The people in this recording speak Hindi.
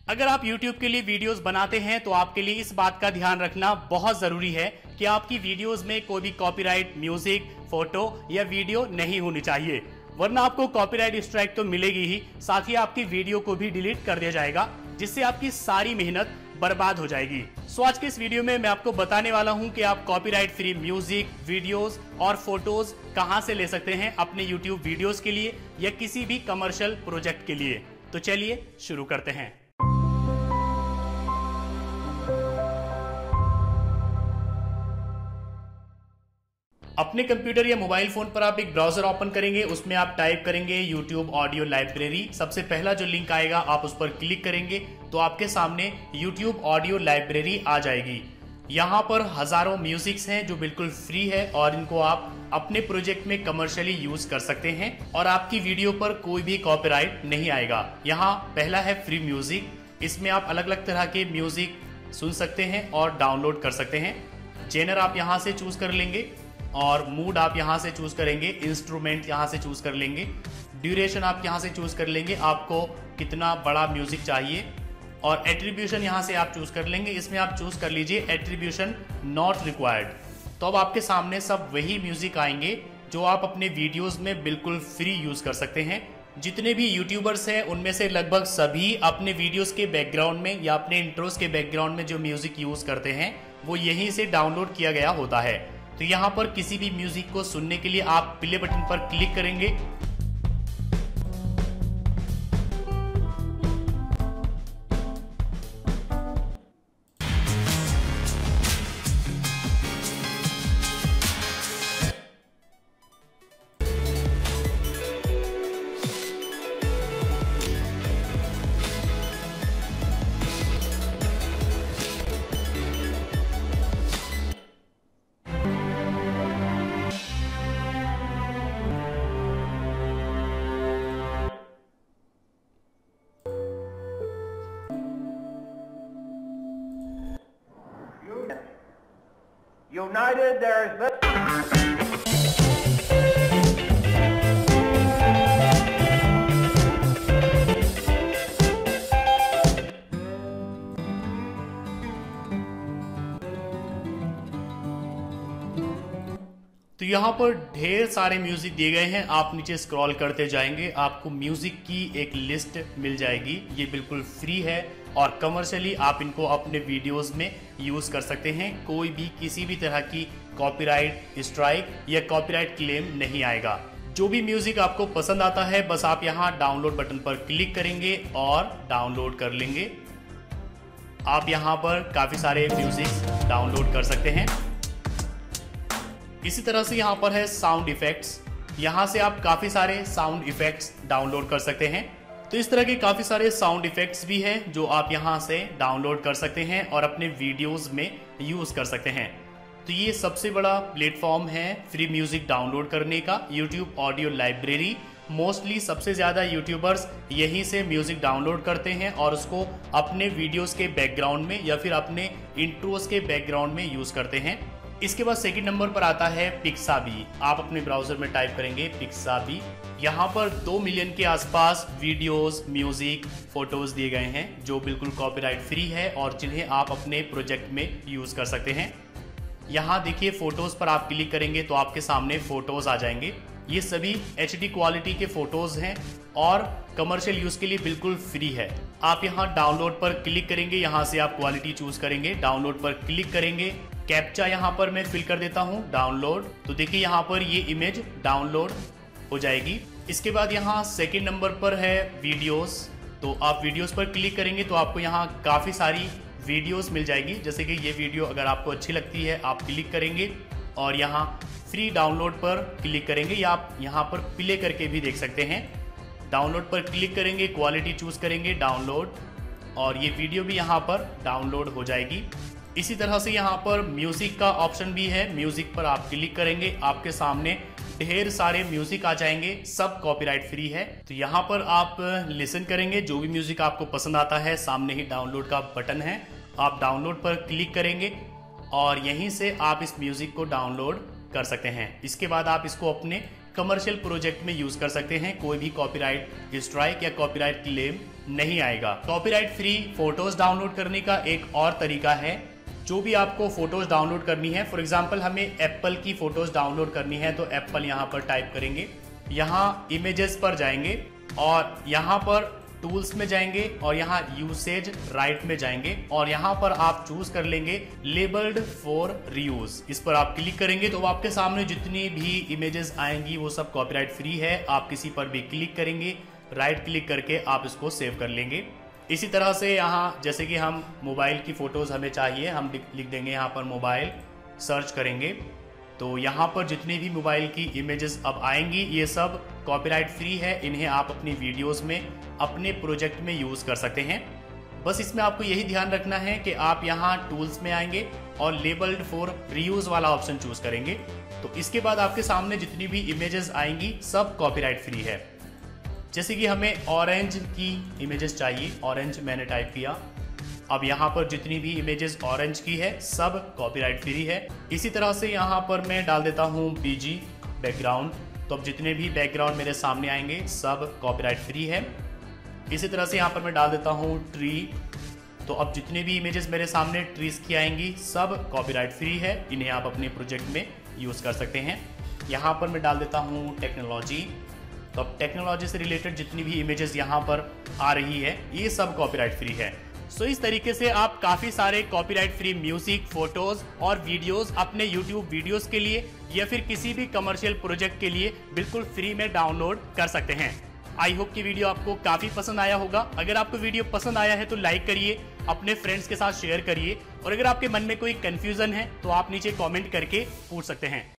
अगर आप YouTube के लिए वीडियोस बनाते हैं तो आपके लिए इस बात का ध्यान रखना बहुत जरूरी है कि आपकी वीडियोस में कोई भी कॉपीराइट म्यूजिक, फोटो या वीडियो नहीं होनी चाहिए, वरना आपको कॉपीराइट स्ट्राइक तो मिलेगी ही, साथ ही आपकी वीडियो को भी डिलीट कर दिया जाएगा, जिससे आपकी सारी मेहनत बर्बाद हो जाएगी। सो आज के इस वीडियो में मैं आपको बताने वाला हूं कि आप कॉपीराइट फ्री म्यूजिक, वीडियोस और फोटोज कहां से ले सकते हैं अपने YouTube वीडियोस के लिए या किसी भी कमर्शियल प्रोजेक्ट के लिए। तो चलिए शुरू करते हैं। अपने कंप्यूटर या मोबाइल फोन पर आप एक ब्राउजर ओपन करेंगे, उसमें आप टाइप करेंगे YouTube ऑडियो लाइब्रेरी। सबसे पहला जो लिंक आएगा आप उस पर क्लिक करेंगे तो आपके सामने YouTube ऑडियो लाइब्रेरी आ जाएगी। यहाँ पर हजारों म्यूजिक्स हैं जो बिल्कुल फ्री है और इनको आप अपने प्रोजेक्ट में कमर्शियली यूज कर सकते हैं और आपकी वीडियो पर कोई भी कॉपीराइट नहीं आएगा। यहाँ पहला है फ्री म्यूजिक, इसमें आप अलग अलग तरह के म्यूजिक सुन सकते हैं और डाउनलोड कर सकते हैं। जेनर आप यहाँ से चूज कर लेंगे और मूड आप यहाँ से चूज करेंगे, इंस्ट्रूमेंट यहाँ से चूज कर लेंगे, ड्यूरेशन आप यहाँ से चूज कर लेंगे, आपको कितना बड़ा म्यूजिक चाहिए, और एट्रीब्यूशन यहाँ से आप चूज कर लेंगे। इसमें आप चूज कर लीजिए एट्रीब्यूशन नॉट रिक्वायर्ड। तो अब आपके सामने सब वही म्यूजिक आएंगे जो आप अपने वीडियोस में बिल्कुल फ्री यूज कर सकते हैं। जितने भी यूट्यूबर्स हैं उनमें से लगभग सभी अपने वीडियोस के बैकग्राउंड में या अपने इंट्रोस के बैकग्राउंड में जो म्यूजिक यूज करते हैं वो यहीं से डाउनलोड किया गया होता है। तो यहाँ पर किसी भी म्यूजिक को सुनने के लिए आप प्ले बटन पर क्लिक करेंगे। United, there is this. तो यहाँ पर ढेर सारे म्यूजिक दिए गए हैं। आप नीचे स्क्रॉल करते जाएंगे, आपको म्यूजिक की एक लिस्ट मिल जाएगी। ये बिल्कुल फ्री है और कमर्शियली आप इनको अपने वीडियोस में यूज कर सकते हैं। कोई भी किसी भी तरह की कॉपीराइट स्ट्राइक या कॉपीराइट क्लेम नहीं आएगा। जो भी म्यूजिक आपको पसंद आता है बस आप यहाँ डाउनलोड बटन पर क्लिक करेंगे और डाउनलोड कर लेंगे। आप यहाँ पर काफी सारे म्यूजिक डाउनलोड कर सकते हैं। इसी तरह से यहाँ पर है साउंड इफेक्ट्स, यहाँ से आप काफी सारे साउंड इफेक्ट्स डाउनलोड कर सकते हैं। तो इस तरह के काफी सारे साउंड इफेक्ट्स भी हैं जो आप यहाँ से डाउनलोड कर सकते हैं और अपने वीडियोस में यूज कर सकते हैं। तो ये सबसे बड़ा प्लेटफॉर्म है फ्री म्यूजिक डाउनलोड करने का, YouTube ऑडियो लाइब्रेरी। मोस्टली सबसे ज्यादा यूट्यूबर्स यहीं से म्यूजिक डाउनलोड करते हैं और उसको अपने वीडियोस के बैकग्राउंड में या फिर अपने इंट्रोस के बैकग्राउंड में यूज करते हैं। इसके बाद सेकंड नंबर पर आता है पिक्साबी। आप अपने ब्राउजर में टाइप करेंगे पिक्साबी। यहाँ पर 2 मिलियन के आसपास वीडियोस, म्यूजिक, फोटोज दिए गए हैं जो बिल्कुल कॉपीराइट फ्री है और जिन्हें आप अपने प्रोजेक्ट में यूज कर सकते हैं। यहाँ देखिए फोटोज पर आप क्लिक करेंगे तो आपके सामने फोटोज आ जाएंगे। ये सभी HD क्वालिटी के फोटोज हैं और कमर्शियल यूज के लिए बिल्कुल फ्री है। आप यहाँ डाउनलोड पर क्लिक करेंगे, यहाँ से आप क्वालिटी चूज करेंगे, डाउनलोड पर क्लिक करेंगे। कैप्चा यहाँ पर मैं फिल कर देता हूँ डाउनलोड। तो देखिए यहाँ पर ये इमेज डाउनलोड हो जाएगी। इसके बाद यहाँ सेकंड नंबर पर है वीडियोस। तो आप वीडियोस पर क्लिक करेंगे तो आपको यहाँ काफ़ी सारी वीडियोस मिल जाएगी। जैसे कि ये वीडियो अगर आपको अच्छी लगती है आप क्लिक करेंगे और यहाँ फ्री डाउनलोड पर क्लिक करेंगे या आप यहाँ पर प्ले करके भी देख सकते हैं। डाउनलोड पर क्लिक करेंगे, क्वालिटी चूज करेंगे, डाउनलोड, और ये वीडियो भी यहाँ पर डाउनलोड हो जाएगी। इसी तरह से यहाँ पर म्यूजिक का ऑप्शन भी है। म्यूजिक पर आप क्लिक करेंगे, आपके सामने ढेर सारे म्यूजिक आ जाएंगे, सब कॉपीराइट फ्री है। तो यहाँ पर आप लिसन करेंगे, जो भी म्यूजिक आपको पसंद आता है सामने ही डाउनलोड का बटन है, आप डाउनलोड पर क्लिक करेंगे और यहीं से आप इस म्यूजिक को डाउनलोड कर सकते हैं। इसके बाद आप इसको अपने कमर्शियल प्रोजेक्ट में यूज कर सकते हैं। कोई भी कॉपीराइट स्ट्राइक या कॉपीराइट क्लेम नहीं आएगा। कॉपीराइट फ्री फोटोज डाउनलोड करने का एक और तरीका है। जो भी आपको फोटोज डाउनलोड करनी है, फॉर एग्जांपल हमें एप्पल की फोटोज डाउनलोड करनी है, तो एप्पल यहाँ पर टाइप करेंगे, यहाँ इमेजेस पर जाएंगे और यहाँ पर टूल्स में जाएंगे और यहाँ यूसेज राइट में जाएंगे और यहाँ पर आप चूज कर लेंगे लेबल्ड फॉर रीयूज। इस पर आप क्लिक करेंगे तो आपके सामने जितनी भी इमेजेस आएंगी वो सब कॉपीराइट फ्री है। आप किसी पर भी क्लिक करेंगे, राइट क्लिक करके आप इसको सेव कर लेंगे। इसी तरह से यहाँ जैसे कि हम मोबाइल की फोटोज हमें चाहिए, हम लिख देंगे यहाँ पर मोबाइल, सर्च करेंगे तो यहाँ पर जितनी भी मोबाइल की इमेजेस अब आएंगी ये सब कॉपीराइट फ्री है। इन्हें आप अपनी वीडियोस में, अपने प्रोजेक्ट में यूज कर सकते हैं। बस इसमें आपको यही ध्यान रखना है कि आप यहाँ टूल्स में आएंगे और लेबल्ड फॉर रीयूज वाला ऑप्शन चूज करेंगे। तो इसके बाद आपके सामने जितनी भी इमेजेस आएंगी सब कॉपीराइट फ्री है। जैसे कि हमें ऑरेंज की इमेजेस चाहिए, ऑरेंज मैंने टाइप किया। अब यहाँ पर जितनी भी इमेजेस ऑरेंज की है सब कॉपीराइट फ्री है। इसी तरह से यहाँ पर मैं डाल देता हूँ बीजी बैकग्राउंड, तो अब जितने भी बैकग्राउंड मेरे सामने आएंगे सब कॉपीराइट फ्री है। इसी तरह से यहाँ पर मैं डाल देता हूँ ट्री, तो अब जितने भी इमेजेस मेरे सामने ट्रीज की आएंगी सब कॉपीराइट फ्री है। इन्हें आप अपने प्रोजेक्ट में यूज कर सकते हैं। यहाँ पर मैं डाल देता हूँ टेक्नोलॉजी, तो अब टेक्नोलॉजी से रिलेटेड जितनी भी इमेजेस यहाँ पर आ रही है ये सब कॉपीराइट फ्री है। सो इस तरीके से आप काफी सारे कॉपीराइट फ्री म्यूजिक, फोटोज और वीडियोस अपने यूट्यूब वीडियोस के लिए या फिर किसी भी कमर्शियल प्रोजेक्ट के लिए बिल्कुल फ्री में डाउनलोड कर सकते हैं। आई होप कि वीडियो आपको काफी पसंद आया होगा। अगर आपको वीडियो पसंद आया है तो लाइक करिए, अपने फ्रेंड्स के साथ शेयर करिए और अगर आपके मन में कोई कंफ्यूजन है तो आप नीचे कमेंट करके पूछ सकते हैं।